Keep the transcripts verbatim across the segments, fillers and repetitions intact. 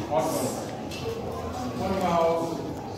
Awesome. What about,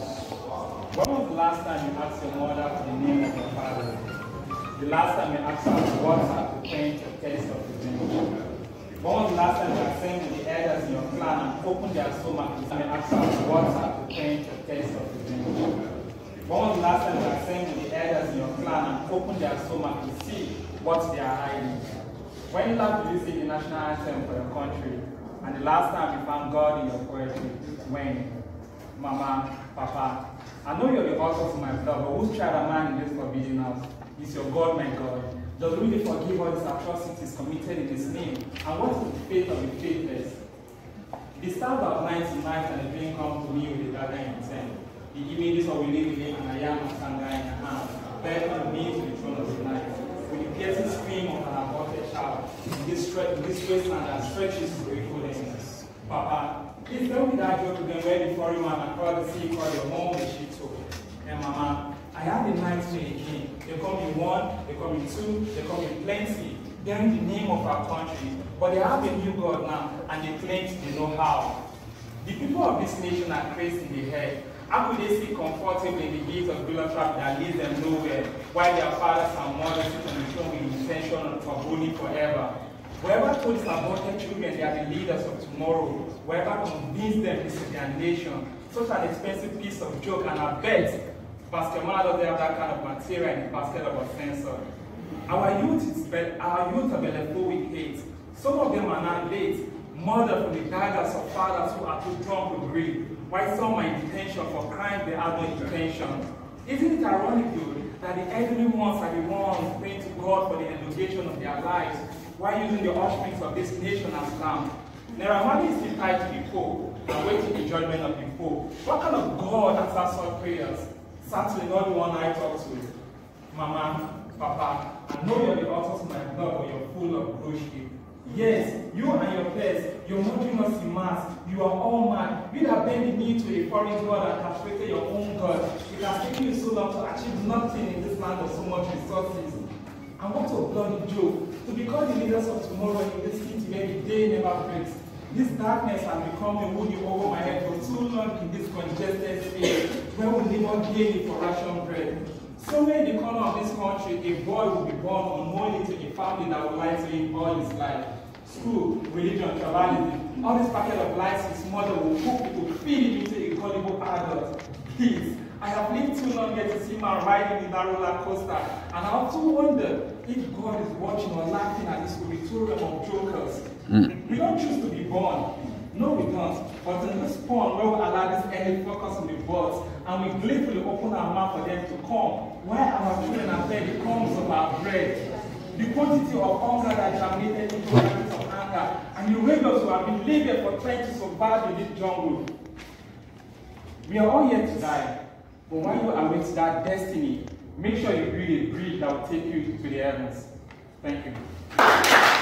when was the last time you asked your mother for the name of your father? The last time you asked her what her to paint a taste of his name? When was the last time you assembled the elders in your clan and opened their stomach to ask her what her to paint a taste of his name? When was the last time you assembled the elders in your clan and opened their stomach to see what they are hiding? When last did you sing the national anthem for your country? And the last time you found God in your poetry? When? Mama, Papa, I know you're the author of my blood, but whose child am I in this forbidden house? Is your God my God? Does he really forgive all these atrocities committed in his name? And what is the fate of the faithless? The stars are blind tonight and the dream comes to me with a dagger in ten. The images of we live in and I am a Sandralia in the hand, beckon me to the throne of the night. With the piercing scream of an aborted child, in this, in this wasteland that stretches to grateful endings. Papa, please tell me that joke again where the foreign man across the sea called your mom the she took. And Mama, I have the nightmare again. They come in one, they come in two, they come in plenty, bearing the name of our country. But they have a new God now, and they claim they know how. The people of this nation are crazy in the head. How could they sit comfortably in the gates of Villa Trap that leads them nowhere, while their fathers and mothers sit on the throne with the intention of ruling forever? Whoever told these aborted children they are the leaders of tomorrow, whoever convinced them this is their nation, such an expensive piece of joke, and I bet Basketball doesn't have that kind of material in the basket of a sensor. Our youth is our youth are full with hate. Some of them are now late, murdered from the daggers of fathers who are too drunk to breathe, while some are in detention for crimes they have no intention. Isn't it ironic, though, that the elderly ones are the ones praying to God for the elongation of their lives, while using the offsprings of this nation as lamb? Naramadi is still tied to the Pope and waiting the judgment of the Pope. What kind of God answers our prayers? Certainly not the one I talk to. Mama, Papa, I know you're the authors of my blood, but you're full of bullshit. Yes, you and your pets, you're murdering us in mass. You are all mad. You have bent the knee to a foreign God and castrated your own God. It has taken you so long to achieve nothing in this land of so much resources. And what a bloody joke, to become the leaders of tomorrow in this city where the day never breaks. This darkness has become a woody over my head for too long in this congested space where we live daily for ration bread. Somewhere in the corner of this country, a boy will be born unknowingly to a family that will lie to him all his life. School, religion, tribalism, all this packet of lies his mother will cook it to feed him into a gullible adult. Please, I have lived too long yet to see man riding in that roller coaster, and I often wonder if God is watching or laughing at this auditorium of jokers. Mm. We don't choose to be born. No, we don't. But in this spawn where we allow this early focus on the birds, and we gleefully open our mouth for them to come, while our children are fed the crumbs of our bread. The quantity of hunger that germinated into habits of anger, and the rebels who have been living for trying to survive in this jungle. We are all here to die, but while you await that destiny, make sure you build a bridge that will take you to the heavens. Thank you.